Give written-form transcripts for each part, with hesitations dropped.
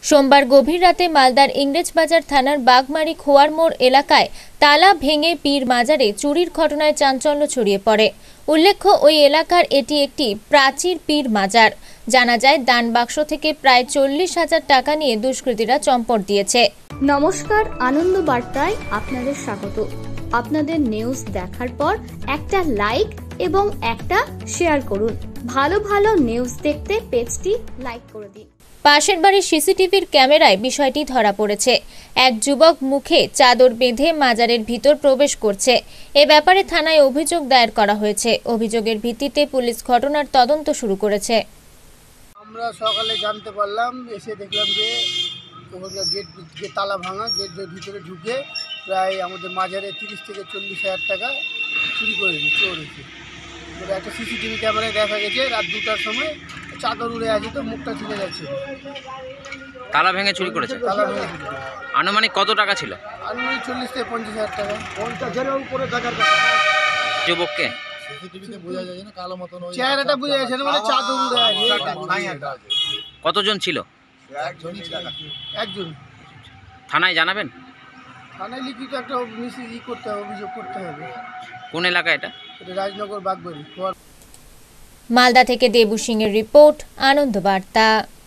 সোমবার গভীর রাতে মালদার ইংরেজবাজার থানার বাগমারি খোয়ার মোড় এলাকায় তালা ভেঙে পীর মাজারে চুরির ঘটনায় চাঞ্চল্য ছড়িয়ে পড়ে। উল্লেখ্য, ওই এলাকার এটি একটি প্রাচীর পীর মাজার। জানা যায়, দান বাক্স থেকে প্রায় 40,000 টাকা নিয়ে দুষ্কৃতীরা চম্পট দিয়েছে। নমস্কার, আনন্দ বার্তায় আপনাদের স্বাগত। আপনাদের নিউজ দেখার পর একটা লাইক এবং একটা শেয়ার করুন। ভালো ভালো নিউজ দেখতে পেজটি লাইক করে দিন। পাশের বাড়ির সিসিটিভির ক্যামেরায় বিষয়টি ধরা পড়েছে। এক যুবক মুখে চাদর বেঁধে মাজারের ভিতর প্রবেশ করছে। এ ব্যাপারে থানায় অভিযোগ দায়ের করা হয়েছে। অভিযোগের ভিত্তিতে পুলিশ ঘটনার তদন্ত শুরু করেছে। আমরা সকালে জানতে পারলাম, এসে দেখলাম যে গেট তালা ভাঙা, গেটের ভিতরে ঢুকে প্রায় আমাদের মাজারে 30 থেকে 40,000 টাকা চুরি করেছে, চোর হয়েছে। একটা সিসিটিভি ক্যামেরায় দেখা গেছে রাত 2টার সময় চাদর উড়ে আছে, তো মুখটা ছিঁড়ে যাচ্ছে। তালা ভেঙে চুরি করেছে। তালা ভেঙে চুরি। আনুমানিক কত টাকা ছিল? আনুমানিক 40 থেকে 50,000 টাকা। 50,000 উপরে টাকার কথা। যুবককে সিসিটিভিতে বোঝা যায় না, কালো মতন ওই চেহারাটা বোঝা যাচ্ছে না, মানে চাদর উড়ে আছে। কতজন ছিল? একজনই ছিল। একজন। থানায় জানাবেন? থানায় লিখিত একটা করতে হবে, অভিযোগ করতে হবে। কোন এলাকা এটা? এটা রাজনগর বাগবাড়ি। মালদা থেকে দেবু সিং এর রিপোর্ট, আনন্দ বার্তা।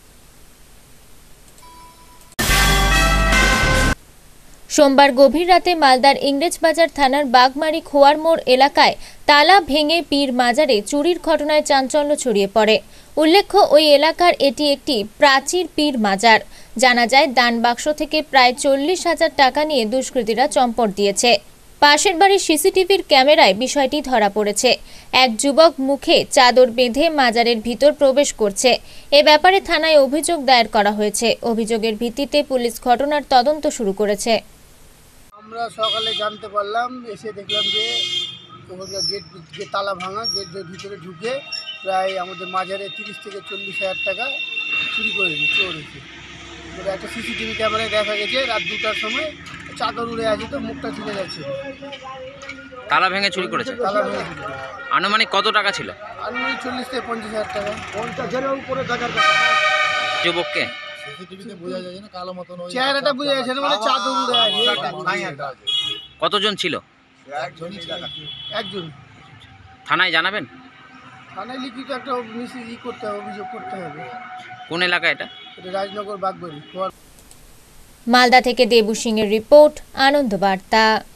সোমবার গভীর রাতে মালদার ইংরেজবাজার থানার বাগমারি খোয়ার মোড় এলাকায় তালা ভেঙে পীর মাজারে চুরির ঘটনায় চাঞ্চল্য ছড়িয়ে পড়ে। উল্লেখ্য, ওই এলাকার এটি একটি প্রাচীর পীর মাজার। জানা যায়, দান বাক্স থেকে প্রায় 40,000 টাকা নিয়ে দুষ্কৃতীরা চম্পট দিয়েছে। পাশের বাড়ির সিসিটিভির ক্যামেরায় বিষয়টি ধরা পড়েছে। এক যুবক মুখে চাদর বেঁধে মাজারের ভিতর প্রবেশ করছে। এ ব্যাপারে থানায় অভিযোগ দায়ের করা হয়েছে। অভিযোগের ভিত্তিতে পুলিশ ঘটনার তদন্ত শুরু করেছে। আমরা সকালে জানতে পারলাম, এসে দেখলাম যে গেট তালা ভাঙা, গেটের ভিতরে ঢুকে প্রায় আমাদের মাজারে 30 থেকে 40,000 টাকা চুরি করেছে, চোর হয়েছে। একটা সিসিটিভি ক্যামেরায় দেখা গেছে রাত 2টার সময় চাদর উড়ে আছে, তো মুখটা ছিঁড়ে যাচ্ছে। তালা ভেঙে চুরি করেছে। তালা ভেঙে চুরি। আনুমানিক কত টাকা ছিল? আনুমানিক 40 থেকে 50,000 টাকা। 50,000 উপরে টাকার কথা। যুবককে সিসিটিভিতে বোঝা যায় না, কালো মতন ওই চেহারাটা বোঝা যাচ্ছে না, মানে চাদর উড়ে আছে। কতজন ছিল? একজনই ছিল। একজন। থানায় জানাবেন? থানায় লিখিত একটা করতে হবে, অভিযোগ করতে হবে। কোন এলাকা এটা? এটা রাজনগর বাগবাড়ি। মালদা থেকে দেবু সিং এর রিপোর্ট, আনন্দ বার্তা।